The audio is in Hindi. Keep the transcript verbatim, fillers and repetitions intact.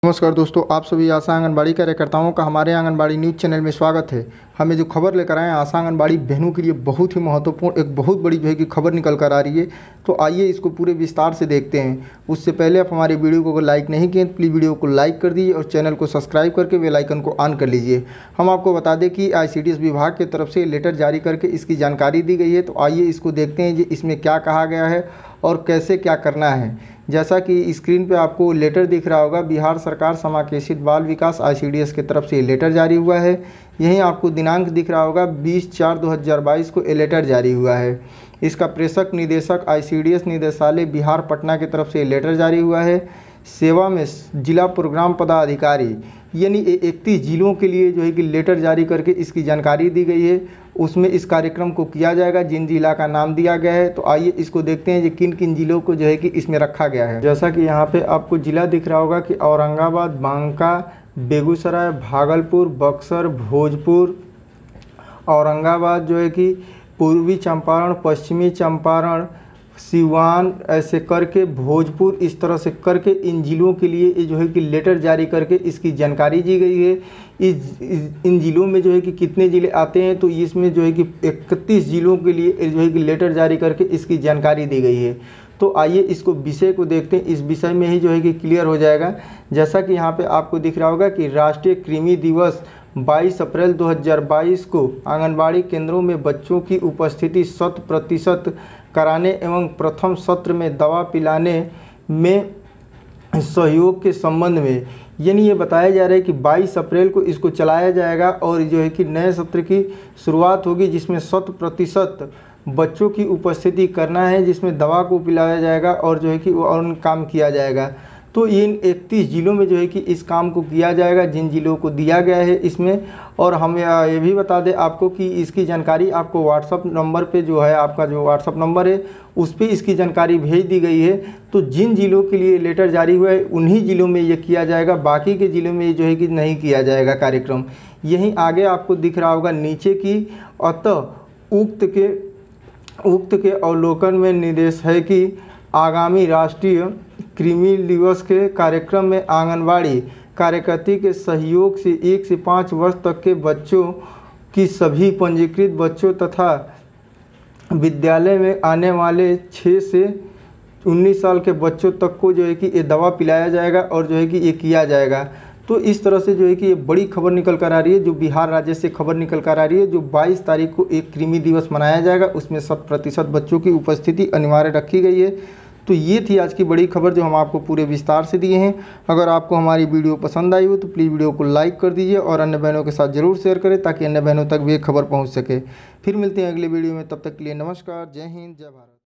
नमस्कार दोस्तों, आप सभी आशा आंगनबाड़ी कार्यकर्ताओं का हमारे आंगनबाड़ी न्यूज़ चैनल में स्वागत है। हमें जो खबर लेकर आए हैं आशा आंगनबाड़ी बहनों के लिए बहुत ही महत्वपूर्ण एक बहुत बड़ी जो है कि खबर निकल कर आ रही है। तो आइए इसको पूरे विस्तार से देखते हैं। उससे पहले आप हमारी वीडियो को अगर लाइक नहीं किए तो प्लीज़ वीडियो को लाइक कर दीजिए और चैनल को सब्सक्राइब करके बेल आइकन को ऑन कर लीजिए। हम आपको बता दें कि आई सी डी एस विभाग की तरफ से लेटर जारी करके इसकी जानकारी दी गई है। तो आइए इसको देखते हैं जी इसमें क्या कहा गया है और कैसे क्या करना है। जैसा कि स्क्रीन पे आपको लेटर दिख रहा होगा, बिहार सरकार समाकेशित बाल विकास आई सी डी एस की तरफ से ये लेटर जारी हुआ है। यहीं आपको दिनांक दिख रहा होगा, बीस चार दो हज़ार बाईस को ये लेटर जारी हुआ है। इसका प्रेषक निदेशक आई सी डी एस निदेशालय बिहार पटना की तरफ से ये लेटर जारी हुआ है। सेवा में जिला प्रोग्राम पदाधिकारी यानी इकतीस जिलों के लिए जो है कि लेटर जारी करके इसकी जानकारी दी गई है। उसमें इस कार्यक्रम को किया जाएगा, जिन जिला का नाम दिया गया है। तो आइए इसको देखते हैं कि किन किन जिलों को जो है कि इसमें रखा गया है। जैसा कि यहाँ पे आपको जिला दिख रहा होगा कि औरंगाबाद, बांका, बेगूसराय, भागलपुर, बक्सर, भोजपुर, औरंगाबाद जो है कि पूर्वी चंपारण, पश्चिमी चंपारण, सिवान, ऐसे करके भोजपुर, इस तरह से करके इन जिलों के लिए ये जो है कि लेटर जारी करके इसकी जानकारी दी गई है। इस, इस इन जिलों में जो है कि कितने ज़िले आते हैं, तो इसमें जो है कि इकतीस जिलों के लिए जो है कि लेटर जारी करके इसकी जानकारी दी गई है। तो आइए इसको विषय को देखते हैं। इस विषय में ही जो है कि क्लियर हो जाएगा। जैसा कि यहाँ पे आपको दिख रहा होगा कि राष्ट्रीय कृमि दिवस बाईस अप्रैल दो हज़ार बाईस को आंगनबाड़ी केंद्रों में बच्चों की उपस्थिति शत प्रतिशत कराने एवं प्रथम सत्र में दवा पिलाने में सहयोग के संबंध में, यानी ये बताया जा रहा है कि बाईस अप्रैल को इसको चलाया जाएगा और जो है कि नए सत्र की शुरुआत होगी, जिसमें शत प्रतिशत बच्चों की उपस्थिति करना है, जिसमें दवा को पिलाया जाएगा और जो है कि वो और काम किया जाएगा। तो इन इकतीस जिलों में जो है कि इस काम को किया जाएगा, जिन जिलों को दिया गया है इसमें। और हम ये भी बता दें आपको कि इसकी जानकारी आपको व्हाट्सअप नंबर पे जो है, आपका जो व्हाट्सअप नंबर है उस पर इसकी जानकारी भेज दी गई है। तो जिन जिलों के लिए लेटर जारी हुआ है उन्हीं जिलों में ये किया जाएगा, बाकी के ज़िलों में जो है कि नहीं किया जाएगा कार्यक्रम। यहीं आगे आपको दिख रहा होगा नीचे की, अतः उक्त के उक्त के अवलोकन में निर्देश है कि आगामी राष्ट्रीय कृमि दिवस के कार्यक्रम में आंगनबाड़ी कार्यकर्ती के सहयोग से एक से पाँच वर्ष तक के बच्चों की सभी पंजीकृत बच्चों तथा विद्यालय में आने वाले छः से उन्नीस साल के बच्चों तक को जो है कि ये दवा पिलाया जाएगा और जो है कि ये किया जाएगा। तो इस तरह से जो है कि ये बड़ी खबर निकल कर आ रही है, जो बिहार राज्य से खबर निकल कर आ रही है। जो बाईस तारीख को एक कृमि दिवस मनाया जाएगा, उसमें शत प्रतिशत बच्चों की उपस्थिति अनिवार्य रखी गई है। तो ये थी आज की बड़ी खबर जो हम आपको पूरे विस्तार से दिए हैं। अगर आपको हमारी वीडियो पसंद आई हो तो प्लीज़ वीडियो को लाइक कर दीजिए और अन्य बहनों के साथ ज़रूर शेयर करें, ताकि अन्य बहनों तक भी ये खबर पहुँच सके। फिर मिलते हैं अगले वीडियो में, तब तक के लिए नमस्कार, जय हिंद, जय भारत।